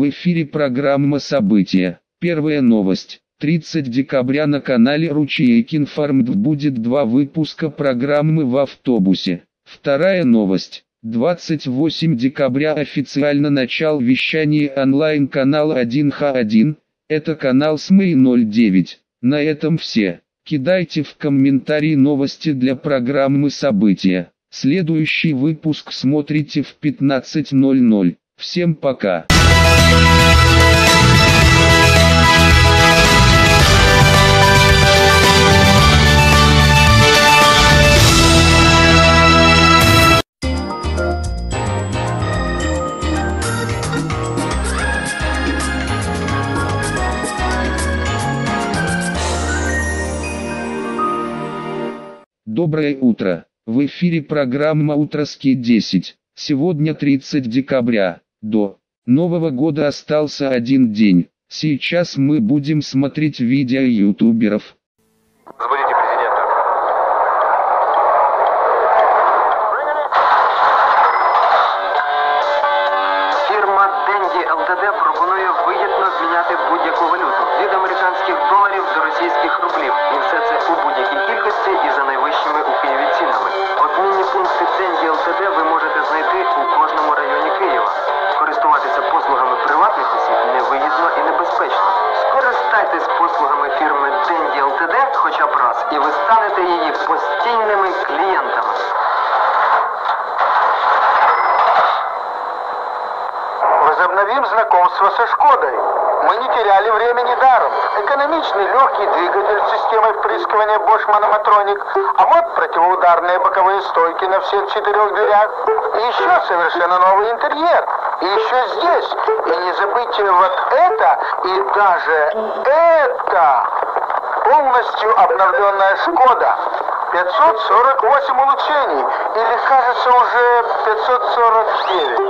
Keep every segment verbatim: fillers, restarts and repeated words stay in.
В эфире программа «События». Первая новость. тридцатого декабря на канале Ручейки Информд будет два выпуска программы «В автобусе». Вторая новость. двадцать восьмого декабря официально начал вещание онлайн-канала один ха один. Это канал СМИ ноль девять. На этом все. Кидайте в комментарии новости для программы «События». Следующий выпуск смотрите в пятнадцать ноль ноль. Всем пока. Доброе утро. В эфире программа «Утроски десять». Сегодня тридцатого декабря. До Нового года остался один день. Сейчас мы будем смотреть видео ютуберов. Забудите президента. Фірма Денді ел те де пропонує вигідно зміняти будь-яку валюту від американських доларів до російських рублів. І все це у будь-якій кількості і за найвищими у Києві цінами. Обмінні пункти Денді ел те де ви можете знайти у кожному районі Києва. Користуватися послугами приватних осіб невигідно і небезпечно. Скористайтесь послугами фірми Денді ел те де хоча б раз, і ви станете її постійними клієнтами. Возобновим знакомство со «Шкодой». Мы не теряли времени даром. Экономичный легкий двигатель с системой впрыскивания Bosch Monomatronic, а вот противоударные боковые стойки на всех четырех дверях. И еще совершенно новый интерьер. И еще здесь. И не забудьте вот это и даже это. Полностью обновленная «Шкода». пятьсот сорок восемь улучшений. Или, кажется, уже пятьсот сорок девять.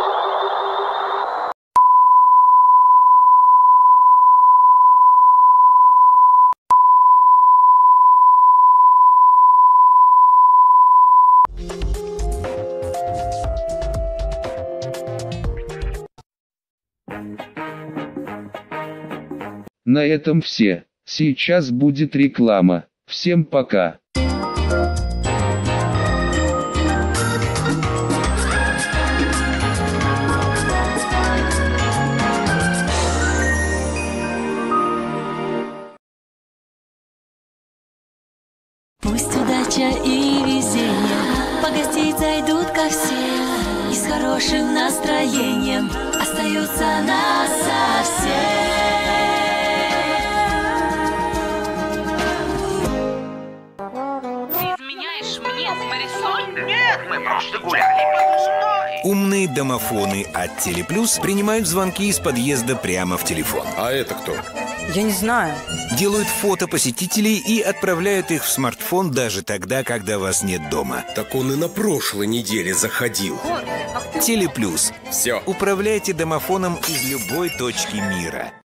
На этом все. Сейчас будет реклама. Всем пока. Пусть удача и везение погостить зайдут ко всем, и с хорошим настроением остаются насовсем. Просто гуляли. Умные домофоны от Телеплюс принимают звонки из подъезда прямо в телефон. А это кто? Я не знаю. Делают фото посетителей и отправляют их в смартфон даже тогда, когда вас нет дома. Так он и на прошлой неделе заходил. Телеплюс. Все. Управляйте домофоном из любой точки мира.